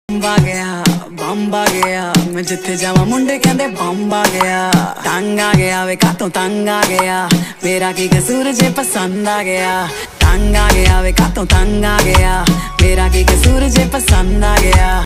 आ गया बंब आ गया, मैं जिथे जावा मुंडे कहंदे बंब आ गया। तंग आ गया वे कातों तंग आ गया, मेरा की कसूर जे पसंद आ गया। तंग आ गया वे कातों तंग आ गया, मेरा की कसूर जे पसंद आ गया।